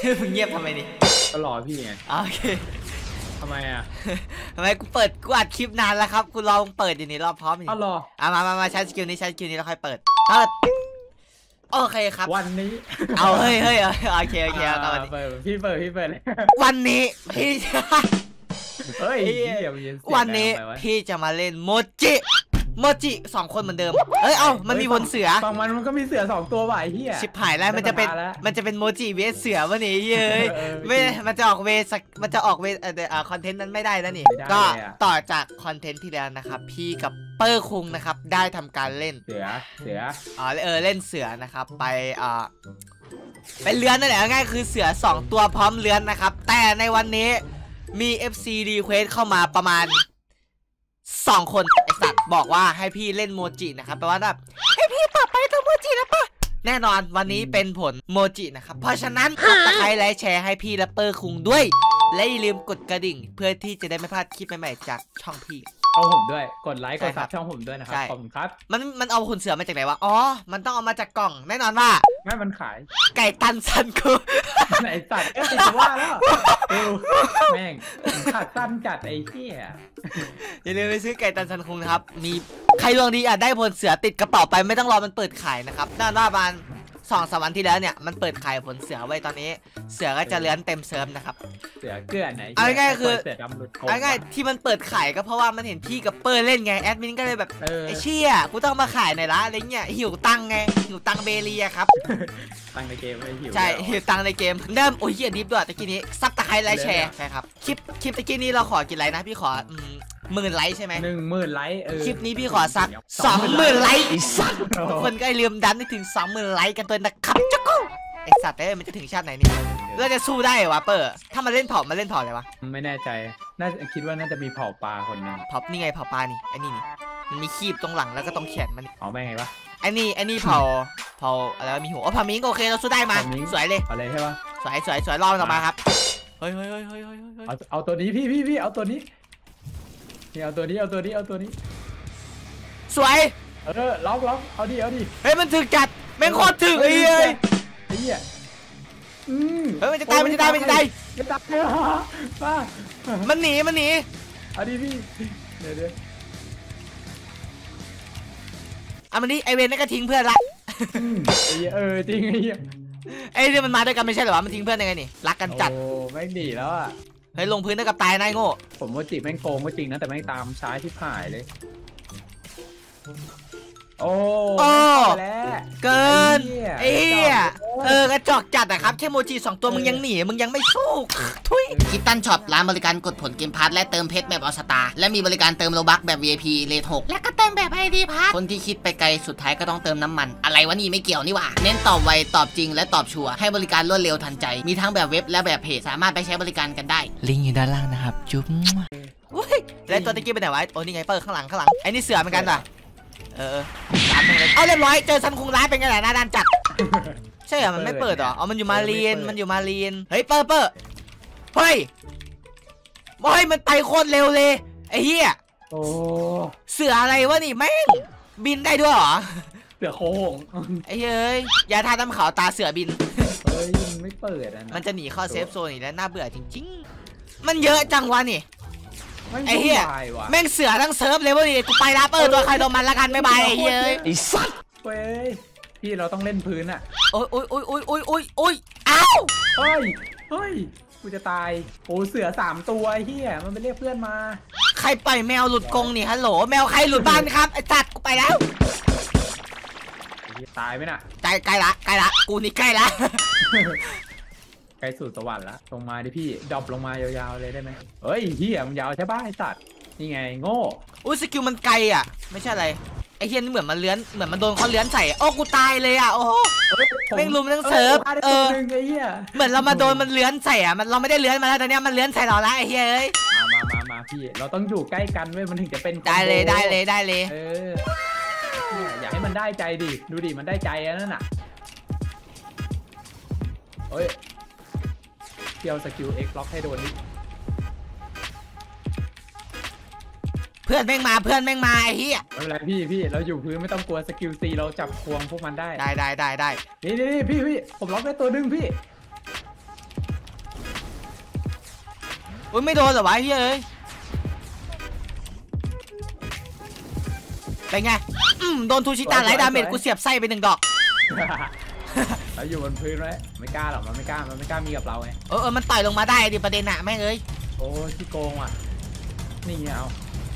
มึงเงียบทำไมนี่ก็รอพี่ไงโอเคทำไมอ่ะทำไมกูอัดคลิปนานแล้วครับกูลองเปิดอยู่นี่รอพร้อมอยู่อ๋อรอมาใช้สกิลนี้แล้วค่อยเปิดโอเคครับวันนี้เอาเฮ้ยโอเคเอาวันนี้พี่เปิดเลยวันนี้พี่เฮ้ยวันนี้พี่จะมาเล่นโมจิ2 คนเหมือนเดิมมันมีบนเสือฝั่งมันก็มีเสือ2 ตัวว่ะไอ้เหี้ยชิบหายแล้วมันจะเป็นโมจิเวสเสือวะนี่เย้ยไม่มันจะออกเวคอนเทนต์นั้นไม่ได้แล้วนี่ก็ต่อจากคอนเทนต์ที่แล้วนะครับพี่กับเปอร์คุงนะครับได้ทำการเล่นเสือเล่นเสือนะครับไปเลื้อนนั่นแหละง่ายคือเสือ2 ตัวพร้อมเลื้อนนะครับแต่ในวันนี้มี FC request เข้ามาประมาณ2 คนไอสัตว์บอกว่าให้พี่เล่นโมจินะครับแปลว่าแบบให้พี่ต่อไปตัวโมจินะปะแน่นอนวันนี้เป็นผลโมจินะครับเพราะฉะนั้นกดตะไคร้และแชร์ให้พี่และเปอร์คุงด้วยและอย่าลืมกดกระดิ่งเพื่อที่จะได้ไม่พลาดคลิปใหม่ๆจากช่องพี่เอาผมด้วยกดไลค์กดซับช่องผมด้วยนะครับขอบคุณครับมันเอาขนเสือมาจากไหนวะมันต้องเอามาจากกล่องแน่นอนว่าไม่มันขายไก่ตันซันคุไอ้สัตว์ติดว่าแล้วแม่งขาดสั้นจัดไอ้เหี้ยอย่าลืมไปซื้อไก่ตันซันคุงนะครับมีใครดวงดีได้ผลเสือติดกระเป๋าไปไม่ต้องรอมันเปิดขายนะครับน่าประมาณ2-3 วันที่แล้วเนี่ยมันเปิดขายผลเสือไว้ตอนนี้เสือก็จะเลื้อนเต็มเซิร์ฟนะครับเสือเกลื่อนไหนง่ายคือง่ายที่มันเปิดขายก็เพราะว่ามันเห็นพี่กับเปอร์เล่นไงแอดมินก็เลยแบบไอ้เชี่ยกูต้องมาขายหน่อยละอะไรเงี้ยหิวตังไงหิวตังเบลีอะครับตังในเกมไม่หิวใช่หิวตังในเกมเริ่มโอ้ยเหี้ยดิฟด้วยตะกี้นี้ซับตะไคร้ไลค์แชร์ใช่ครับคลิปตะกี้นี้เราขอกี่ไลค์นะพี่ขอ10,000 ไลค์ใช่ไหม 10,000 ไลค์คลิปนี้พี่ขอสัก20,000 ไลค์ทุกคนก็ลืมดันให้ถึง20,000 ไลค์กันตัวนะครับจ๊กกูไอสัตว์มันจะถึงชาติไหนนี่เราจะสู้ได้วะเปอร์ถ้ามันเล่นเผาอะไรวะไม่แน่ใจน่าคิดว่าน่าจะมีเผาปลาคนนึงนี่ไงเผาปลานี่ไอ้นี่มันมีคีบตรงหลังแล้วก็ตรงแขนมันเอาไม่ไงวะไอ้นี่เผาอะไรมีหัวพามิงโอเคเราสู้ได้มาสวยเลยอะไรใช่ปะสวยรอบต่อมาครับเฮ้ยเอาตัวนี้พี่เอาตัวนี้เอาตัวนี้สวยล็อกเอาดิเฮ้ยมันถึงจัดแม่งโคตรถึงไอ้เหี้ยมันจะตายมันจะตายป้ามันหนีเอาดิพี่เดี๋ยวมันนี่ไอเวนนั่นก็ทิ้งเพื่อนละจริงไอ้เรื่องมันมาด้วยกันไม่ใช่เหรอวะมันทิ้งเพื่อนยังไงนี่รักกันจัดโอ้ไม่ดีแล้วอ่ะเฮ้ยลงพื้นได้กับตายนายโง่ผมว่าจีบแม่งโกงก็จริงนะแต่แม่งตามซ้ายที่ผ่ายเลยโอ้เกินกระจอกจัดอะครับแค่โมจิ2 ตัวมึงยังหนีมึงยังไม่สู้ทุยคิตตันช็อปร้านบริการกดผลเกมพาร์ทและเติมเพชรแบบออสตาและมีบริการเติมโลบัคแบบ VIP เลท6และก็เติมแบบ ID พาร์ทคนที่คิดไปไกลสุดท้ายก็ต้องเติมน้ำมันอะไรวะนี่ไม่เกี่ยวนี่หว่าเน้นตอบไวตอบจริงและตอบชัวร์ให้บริการรวดเร็วทันใจมีทั้งแบบเว็บและแบบเพจสามารถไปใช้บริการกันได้ลิงก์อยู่ด้านล่างนะครับจุ๊บแล้วตัวตะกี้ไปไหนวะโอ้นี่ไงเปิดข้างหลังไอ้นี่เสือเหมือนกันป่ะเอาเรียบร้อยเจอซันคุงร้ายเป็นไงล่ะหน้าด้านจัดใช่เหรอมันไม่เปิดหรอมันอยู่มาเรียนเฮ้ยเปิดเฮ้ยมันไปโคตรเร็วเลยไอ้เหี้ยเสืออะไรวะนี่แม่งบินได้ด้วยหรอเสือโค้งไอ้เฮ้ยอย่าท่าน้ำขาวตาเสือบินไม่เปิดมันจะหนีเข้าเซฟโซนอีกแล้วน่าเบื่อจริงๆมันเยอะจังวะนี่ไอ้เหี้ยแม่งเสือทั้งเซิร์ฟเลยวะนี่กูไปรับตัวใครโดนมันละกันไม่บายไอ้เหี้ยไอ้สัตว์เว้ยพี่เราต้องเล่นพื้นอ่ะโอ้ยอ้าวเฮ้ยกูจะตายโอ้เสือ3 ตัวไอ้เหี้ยมันไปเรียกเพื่อนมาใครปล่อยแมวหลุดกรงนี่ฮัลโหลแมวใครหลุดบ้านครับไอ้จัดกูไปแล้วตายไหมน่ะใกล้ละกูนี่ใกล้ละใกล้สู่สวรรค์ละลงมาดิพี่ดรอปลงมายาวๆเลยได้ไหมเฮ้ยเหี้ยมันยาวใช่ป่ะไอ้สัตว์นี่ไงโง่สกิลมันไกลอ่ะไม่ใช่อะไรไอ้เฮียนี่เหมือนมันเลื้อนเหมือนมันโดนเขาเลื้อนใส่โอ้กูตายเลยอ่ะโอ้โหแม่งลุมทั้งเซิร์ฟเหมือนเรามาโดนมันเลื้อนใส่อ่ะมันเราไม่ได้เลื้อนมาแล้วตอนนี้มันเลื้อนใส่เราละไอ้เฮียเอ้ยมาพี่เราต้องอยู่ใกล้กันเว้ยมันถึงจะเป็นได้เลยอยากให้มันได้ใจดิดูดิมันได้ใจนั่นน่ะเฮ้ยเที่ยวสกิล X ล็อกให้โดนดิเพื่อนแม่งมาไอ้เหี้ยไม่เป็นไรพี่เราอยู่พื้นไม่ต้องกลัวสกิลซีเราจับควงพวกมันได้ได้นี่พี่ผมล็อกได้ตัวดึงพี่อุ้ยไม่โดนเหรอวะเฮ้ยเป็นไงโดนทูชิตาไหลดาเมจกูเสียบไส้ไป1 ดอกเราอยู่บนพื้นไว้ไม่กล้าหรอกมันไม่กล้ามีกับเราไงมันต่อยลงมาได้ดิประเด็นอะแม่งเอ้ยโอ้ที่โกงว่ะนี่เอา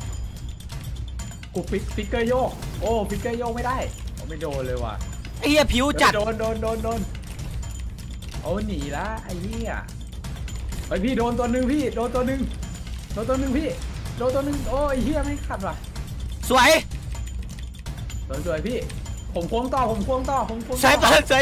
กูฟิกเกอร์โยกโอ้ฟิกเกอร์โยกไม่ได้ไม่โดนเลยว่ะไอ้เหี้ยผิวจัดโดนโอ้หนีละไอ้เหี้ยไอพี่โดนตัวหนึ่งพี่โดนตัวหนึ่งพี่โดนตัวหนึ่งโอ้ไอ้เหี้ยไม่ขัดว่ะสวยพี่ผมควงต่อสวย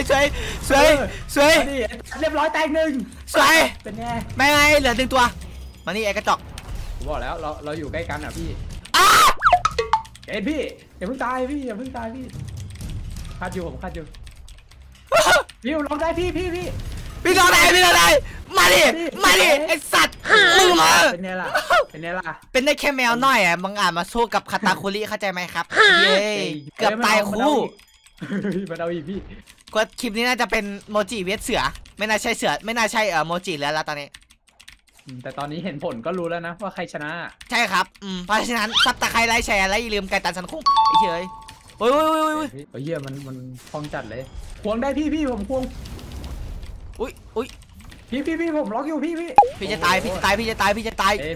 เรียบร้อยแตก1 สวยเป็นไงไม่ไงเหลือ1 ตัวมานี่ไอ้กระจอกผมบอกแล้วเราอยู่ใกล้กันอ่ะพี่เอ็ดพี่อย่าเพิ่งตายพี่คัดอยู่ผมคัดอยู่พี่ลองได้พี่ลองได้มาดิไอ้สัตว์มึงมาเป็นไงล่ะเป็นได้แค่แมวน้อยอ่ะมึงมาสู้กับคาตาคุริเข้าใจไหมครับเย้เกือบตายคู่มาเอาอีกพี่ก็คลิปนี้น่าจะเป็นโมจิเวสเสือไม่น่าใช่โมจิแล้วตอนนี้แต่ตอนนี้เห็นผลก็รู้แล้วนะว่าใครชนะใช่ครับเพราะฉะนั้นซับตะไคร้ไลค์แชร์และอย่าลืมไก่ตันสันคุ้งไอ้เฉยโอ้ยเหี้ยมันคลองจัดเลยควงได้พี่ผมควงอุ้ยพี่ผมล็อกอยู่พี่จะตายเจนพี่เดี๋ยว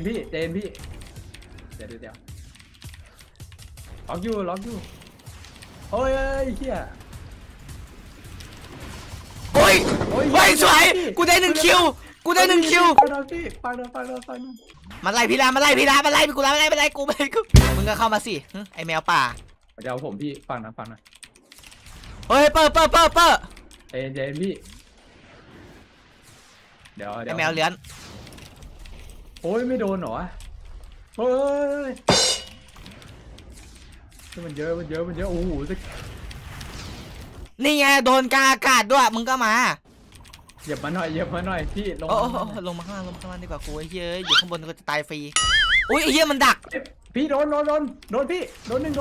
ล็อกอยู่โอ้ยเหี้ยโอ้ยสวยกูได้1 คิวฟังมาไล่พี่ลากูมึงก็เข้ามาสิไอแมวป่าเดี๋ยวผมพี่ฟังนะเฮ้ยเปิดเจนพี่เดี๋ยวไอแมวเลื้อนโอ้ยไม่โดนหรอเฮ้ยมันเยอะโอ้โหนี่ไงโดนกาอากาศด้วยมึงก็มาเหยียบมาหน่อยพี่ลงมาข้างล่างดีกว่ากูไอ้เหี้ยอยู่ข้างบนก็จะตายฟรีอุ้ยไอ้เหี้ยมันดักพี่โดนพี่โดนหนึ่ง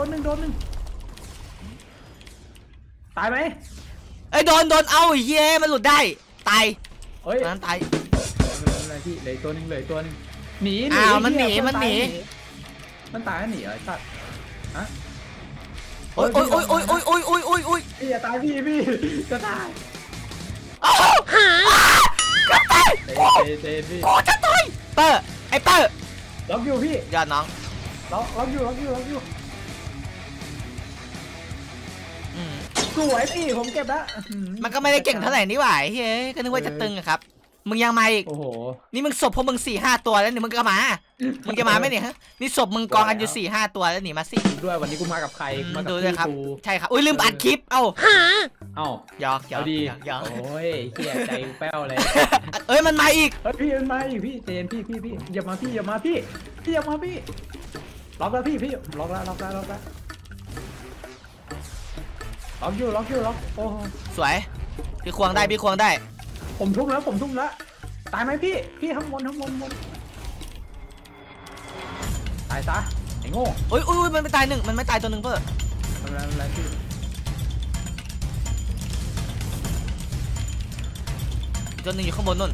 ตายไหมไอ้โดนเอาไอ้เหี้ยมันหลุดได้ตายนั้นตายอะไรพี่เลยตัวนึงหนีมันหนีมันตายหนีไอ้สัตว์ฮะโอ้ยพี่อย่าตายพี่จะตายกูจะตายเปอร์ล็อกอยู่พี่ยอดน้องล็อกอยู่สวยพี่ผมเก็บแล้วมันก็ไม่ได้เก่งเท่าไหร่นี่หว่าเฮ้ยก็นึกว่าจะตึงครับมึงยังมาอีกโอ้โหนี่มึงศพพวกมึง4-5 ตัวแล้วนี่มึงก็มามึงจะมาไหมเนี่ยฮะนี่ศพมึงกองกันอยู่4-5 ตัวแล้วหนีมาสิด้วยวันนี้กูมากับใครมาดูเลยครับใช่ครับอุ้ยลืมอัดคลิปหยอกดีโอ้ยเหี้ยใจแป้วเลยมันมาอีกพี่มันมาอีกพี่เจนพี่อย่ามาพี่ล็อกแล้วพี่ล็อกแล้วล็อกโอ้สวยพี่ควงได้ผมทุ่มแล้วตายไหมพี่ข้างบนตายซะไอ้โง่อุ้ยมันไม่ตายมันไม่ตายตัวหนึ่งเพื่ออะไรพี่ตัวหนึ่งอยู่ข้างบนนู่น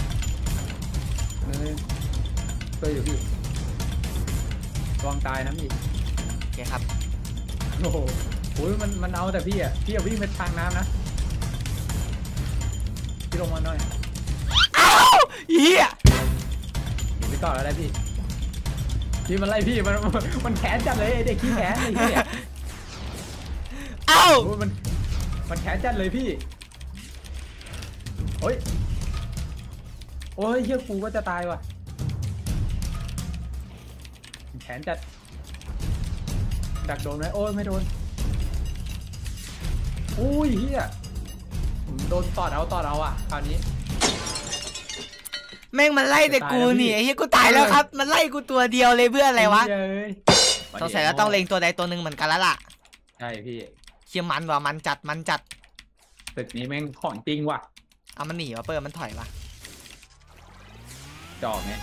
ตัวอยู่พี่ระวังตายนะพี่โอเคครับโอ้โหมันเอาแต่พี่วิ่งไปทางน้ำนะพี่ลงมาหน่อยเฮียหนีไปก่อนแล้วได้พี่มันไล่พี่มันแขนจัดเลยเด็กขี้แขนไอ้เหี้ยมันแขนจัดเลยพี่โอ้ยเหี้ยกูก็จะตายว่ะแขนจัดดักโดนไหมโอ้ยไม่โดนอุ้ยเหี้ยโดนตอดเอาอ่ะคราวนี้แม่งมันไล่แต่กูนี่ไอ้เหี้ยกูตายแล้วครับมันไล่กูตัวเดียวเลยเพื่ออะไรวะสงสัยเราต้องเล็งตัวใดตัวหนึ่งเหมือนกันแล้วล่ะใช่พี่เชี่ยมันว่ะมันจัดตึกนี้แม่งของจริงว่ะเอามันหนีวะเปิดมันถอยว่ะจอกไง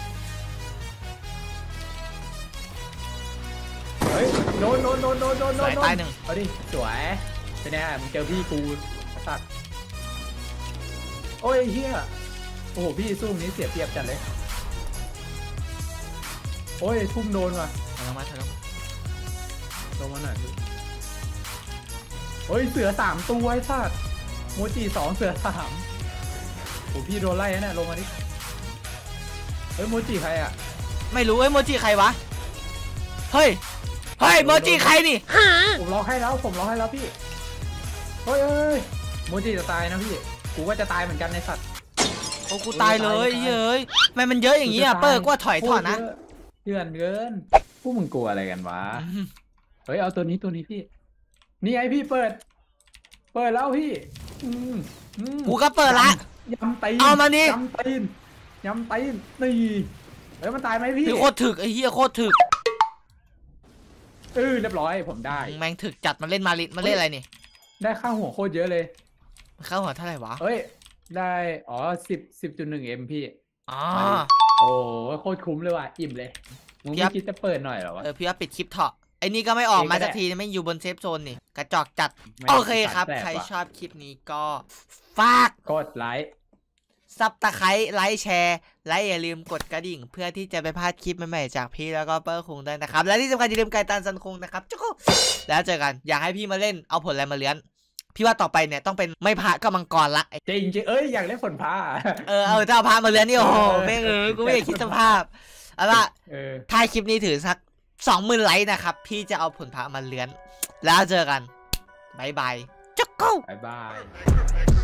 เฮ้ยโดนตายหนึ่งเอาดิสวยเป็นไงมึงเจอพี่กูสัตว์โอ้ยเฮียโอ้โหพี่สู้นี้เสียเปรียบจัดเลยโอ้ยทุ่มโดนว่ะถอยลงมาถอยลงมาลงมาหน่อยพี่เฮ้ยเสือ3ตัวไอ้สัตว์โมจิ2เสือ3โอ้พี่โดนไล่นะเนี่ยลงมาดิเฮ้ยโมจิใครอ่ะไม่รู้ไอ้โมจิใครวะเฮ้ยโมจิใครนี่ผมร้องให้แล้วพี่เฮ้ยโมจิจะตายนะพี่กูก็จะตายเหมือนกันในสัตว์โอ้กูตายเลยเฮ้ยทำไมมันเยอะอย่างนี้อ่ะเปิดก็ถอยถอนนะเดือนเกินพวกมึงกลัวอะไรกันวะเฮ้ยเอาตัวนี้พี่นี่ไงพี่เปิดแล้วพี่กูก็เปิดละยำตีนเอามานี่ยำตีนนี่เฮ้ยมันตายไหมพี่โคตรถึกไอ้เหี้ยโคตรถึกเรียบร้อยผมได้แม่งถึกจัดมาเล่นมาเล่นอะไรนี่ได้ค่าหัวโคตรเยอะเลยค่าหัวเท่าไหร่วะเฮ้ยได้10.1 M พี่อ๋อโอ้โคตรคุ้มเลยว่ะอิ่มเลยมึงไม่คิดจะเปิดหน่อยหรอวะพี่ว่าปิดคลิปเถอะไอ้นี่ก็ไม่ออกมาสักทีไม่อยู่บนเซฟโซนนี่กระจอกจัดโอเคครับใครชอบคลิปนี้ก็ฝากกดไลค์ซับตะไคร้ไลค์แชร์และอย่าลืมกดกระดิ่งเพื่อที่จะไม่พลาดคลิปใหม่ๆจากพี่แล้วก็เปิ้ลคุงด้วยนะครับและที่สำคัญอย่าลืมไก่ตันซันคุงนะครับจุ๊กแล้วเจอกันอยากให้พี่มาเล่นเอาผลอะไรมาเลี้ยงพี่ว่าต่อไปเนี่ยต้องเป็นไม่พระก็มังกรละจริงอยากเล่นผลพระถ้าเอาพระมาเลี้ยงนี่โอ้โหแม่งกูไม่อยากคิดสภาพเอาล่ะท้ายคลิปนี้ถือสัก20,000 ไลค์นะครับพี่จะเอาผลพระมาเลี้ยงแล้วเจอกันบายบายจุ๊กบ๊ายบาย